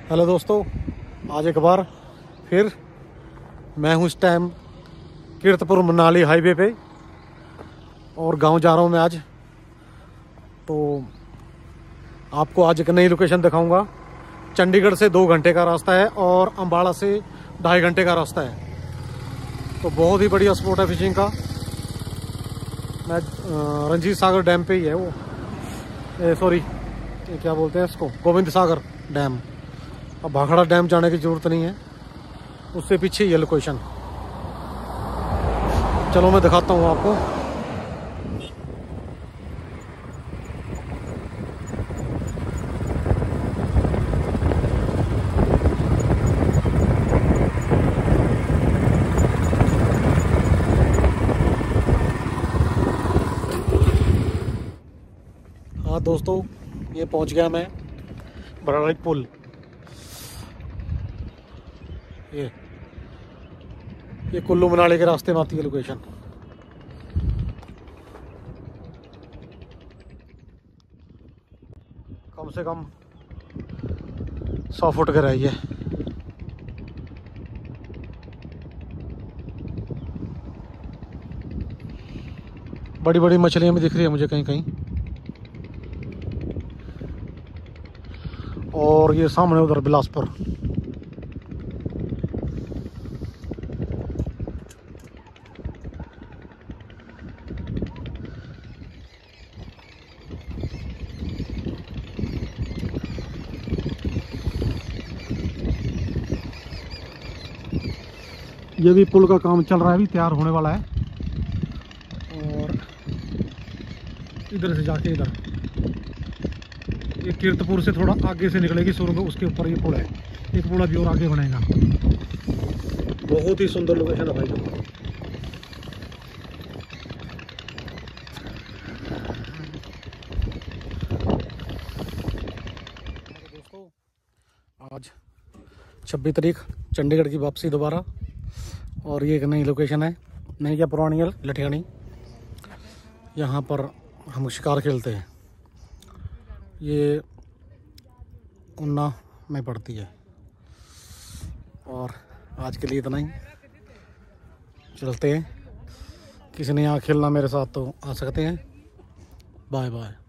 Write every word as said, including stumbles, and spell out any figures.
Hello दोस्तों, आज एक बार फिर मैं हूँ इस टाइम कीरतपुर मनाली हाईवे पे और गांव जा रहा हूँ मैं आज। तो आपको आज एक नई लोकेशन दिखाऊंगा। चंडीगढ़ से दो घंटे का रास्ता है और अम्बाड़ा से ढाई घंटे का रास्ता है। तो बहुत ही बढ़िया स्पॉट है फिशिंग का। मैं रंजीत सागर डैम पे ही है वो, सॉरी क्या बोलते हैं इसको, गोविंद सागर डैम। अब भाखड़ा डैम जाने की ज़रूरत नहीं है, उससे पीछे ये लोकेशन। चलो मैं दिखाता हूँ आपको। हाँ दोस्तों, ये पहुँच गया मैं बराड़ी पुल। ये ये कुल्लू मनाली के रास्ते में आती है लोकेशन। कम से कम सौ फुट गहराई है। बड़ी बड़ी मछलियां भी दिख रही है मुझे कहीं कहीं। और ये सामने उधर बिलासपुर। ये भी पुल का काम चल रहा है, अभी तैयार होने वाला है। और इधर से जाके इधर ये कीरतपुर से थोड़ा आगे से निकलेगी सुरंग, उसके ऊपर ये पुल है। एक पुल अभी और आगे बनेगा। बहुत ही सुंदर लोकेशन है भाई। दोस्तों आज छब्बीस तारीख, चंडीगढ़ की वापसी दोबारा। और ये एक नई लोकेशन है, नई क्या पुरानी है, लठियानी। यहाँ पर हम शिकार खेलते हैं। ये उन्ना में पड़ती है। और आज के लिए इतना ही, चलते हैं। किसी ने यहाँ खेलना मेरे साथ तो आ सकते हैं। Bye bye.